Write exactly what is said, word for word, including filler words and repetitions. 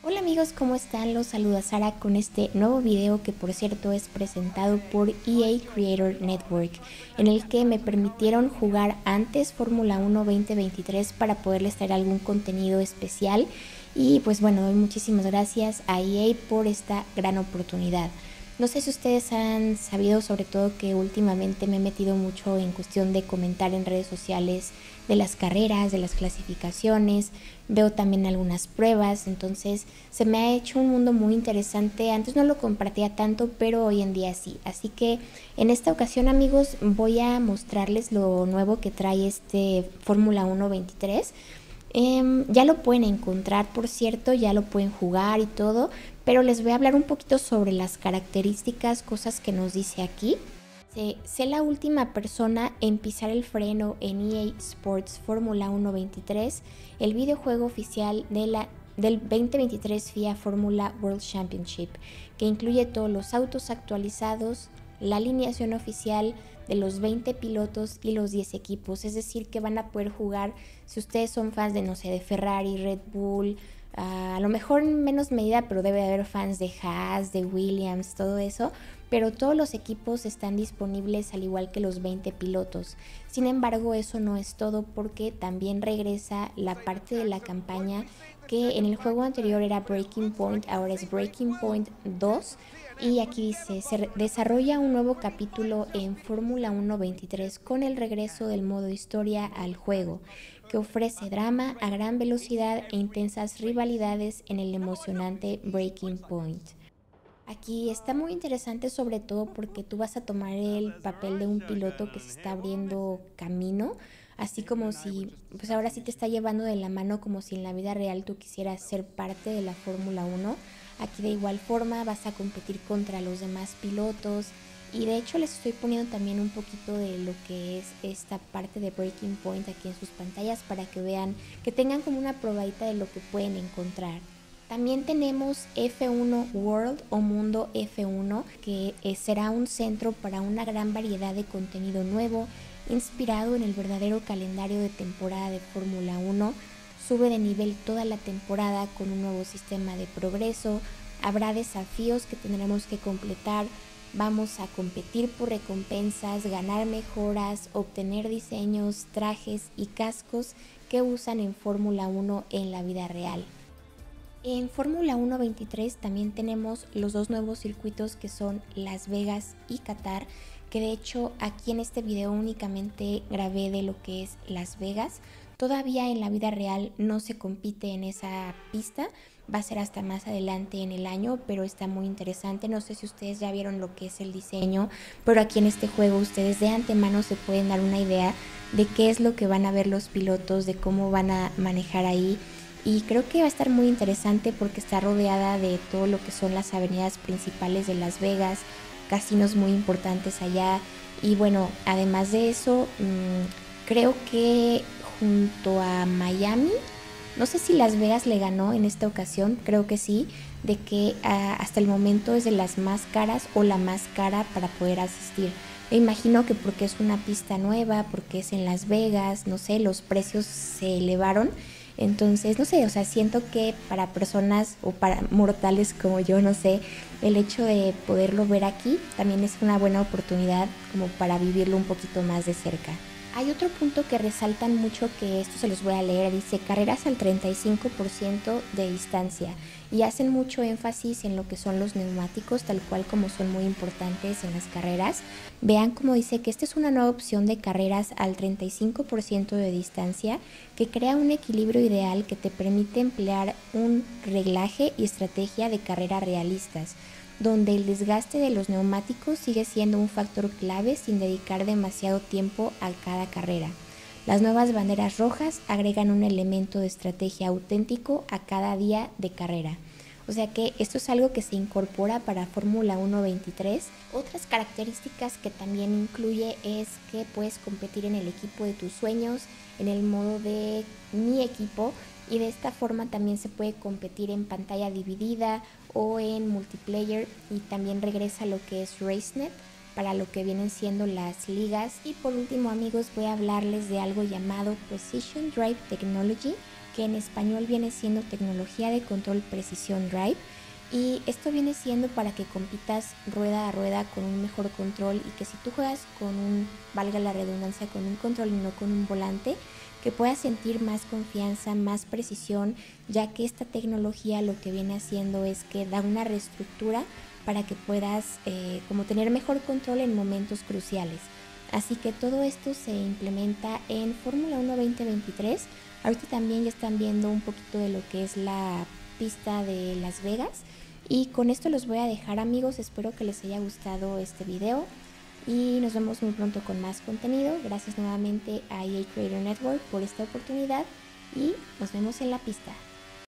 Hola amigos, ¿cómo están? Los saluda Sara con este nuevo video que por cierto es presentado por E A Creator Network, en el que me permitieron jugar antes Fórmula uno veinte veintitrés para poderles traer algún contenido especial. Y pues bueno, doy muchísimas gracias a E A por esta gran oportunidad. No sé si ustedes han sabido, sobre todo que últimamente me he metido mucho en cuestión de comentar en redes sociales de las carreras, de las clasificaciones, veo también algunas pruebas, entonces se me ha hecho un mundo muy interesante. Antes no lo compartía tanto, pero hoy en día sí. Así que en esta ocasión, amigos, voy a mostrarles lo nuevo que trae este Fórmula uno veintitrés. Eh, ya lo pueden encontrar, por cierto, ya lo pueden jugar y todo, pero les voy a hablar un poquito sobre las características, cosas que nos dice aquí. Sé, sé la última persona en pisar el freno en E A Sports Fórmula uno veintitrés, el videojuego oficial de la, del veinte veintitrés F I A Fórmula World Championship, que incluye todos los autos actualizados, la alineación oficial de los veinte pilotos y los diez equipos, es decir que van a poder jugar si ustedes son fans de, no sé, de Ferrari, Red Bull, uh, a lo mejor en menos medida, pero debe haber fans de Haas, de Williams, todo eso, pero todos los equipos están disponibles al igual que los veinte pilotos. Sin embargo, eso no es todo, porque también regresa la parte de la campaña que en el juego anterior era Breaking Point, ahora es Breaking Point dos. Y aquí dice, se desarrolla un nuevo capítulo en Fórmula uno veintitrés con el regreso del modo historia al juego, que ofrece drama a gran velocidad e intensas rivalidades en el emocionante Breaking Point. Aquí está muy interesante, sobre todo porque tú vas a tomar el papel de un piloto que se está abriendo camino, así como si, pues ahora sí te está llevando de la mano, como si en la vida real tú quisieras ser parte de la Fórmula uno. Aquí de igual forma vas a competir contra los demás pilotos, y de hecho les estoy poniendo también un poquito de lo que es esta parte de Breaking Point aquí en sus pantallas para que vean, que tengan como una probadita de lo que pueden encontrar. También tenemos F uno World o Mundo F uno, que será un centro para una gran variedad de contenido nuevo, inspirado en el verdadero calendario de temporada de Fórmula uno. Sube de nivel toda la temporada con un nuevo sistema de progreso, habrá desafíos que tendremos que completar, vamos a competir por recompensas, ganar mejoras, obtener diseños, trajes y cascos que usan en Fórmula uno en la vida real. En Fórmula uno veintitrés también tenemos los dos nuevos circuitos que son Las Vegas y Qatar, que de hecho aquí en este video únicamente grabé de lo que es Las Vegas. Todavía en la vida real no se compite en esa pista, va a ser hasta más adelante en el año, pero está muy interesante. No sé si ustedes ya vieron lo que es el diseño, pero aquí en este juego ustedes de antemano se pueden dar una idea de qué es lo que van a ver los pilotos, de cómo van a manejar ahí. Y creo que va a estar muy interesante porque está rodeada de todo lo que son las avenidas principales de Las Vegas, casinos muy importantes allá. Y bueno, además de eso, mmm, creo que junto a Miami, no sé si Las Vegas le ganó en esta ocasión, creo que sí, de que uh, hasta el momento es de las más caras o la más cara para poder asistir. Me imagino que porque es una pista nueva, porque es en Las Vegas, no sé, los precios se elevaron. Entonces, no sé, o sea, siento que para personas o para mortales como yo, no sé, el hecho de poderlo ver aquí también es una buena oportunidad como para vivirlo un poquito más de cerca. Hay otro punto que resaltan mucho, que esto se los voy a leer, dice carreras al treinta y cinco por ciento de distancia, y hacen mucho énfasis en lo que son los neumáticos, tal cual como son muy importantes en las carreras. Vean cómo dice que esta es una nueva opción de carreras al treinta y cinco por ciento de distancia, que crea un equilibrio ideal que te permite emplear un reglaje y estrategia de carrera realistas, donde el desgaste de los neumáticos sigue siendo un factor clave sin dedicar demasiado tiempo a cada carrera. Las nuevas banderas rojas agregan un elemento de estrategia auténtico a cada día de carrera. O sea que esto es algo que se incorpora para Fórmula uno veintitrés. Otras características que también incluye es que puedes competir en el equipo de tus sueños, en el modo de mi equipo, y de esta forma también se puede competir en pantalla dividida o en multiplayer, y también regresa lo que es RaceNet para lo que vienen siendo las ligas. Y por último, amigos, voy a hablarles de algo llamado Precision Drive Technology, que en español viene siendo tecnología de control Precision Drive, y esto viene siendo para que compitas rueda a rueda con un mejor control, y que si tú juegas con un, valga la redundancia, con un control y no con un volante, que puedas sentir más confianza, más precisión, ya que esta tecnología lo que viene haciendo es que da una reestructura para que puedas eh, como tener mejor control en momentos cruciales. Así que todo esto se implementa en Fórmula uno veinte veintitrés. Ahorita también ya están viendo un poquito de lo que es la pista de Las Vegas. Y con esto los voy a dejar, amigos. Espero que les haya gustado este video y nos vemos muy pronto con más contenido. Gracias nuevamente a E A Creator Network por esta oportunidad y nos vemos en la pista.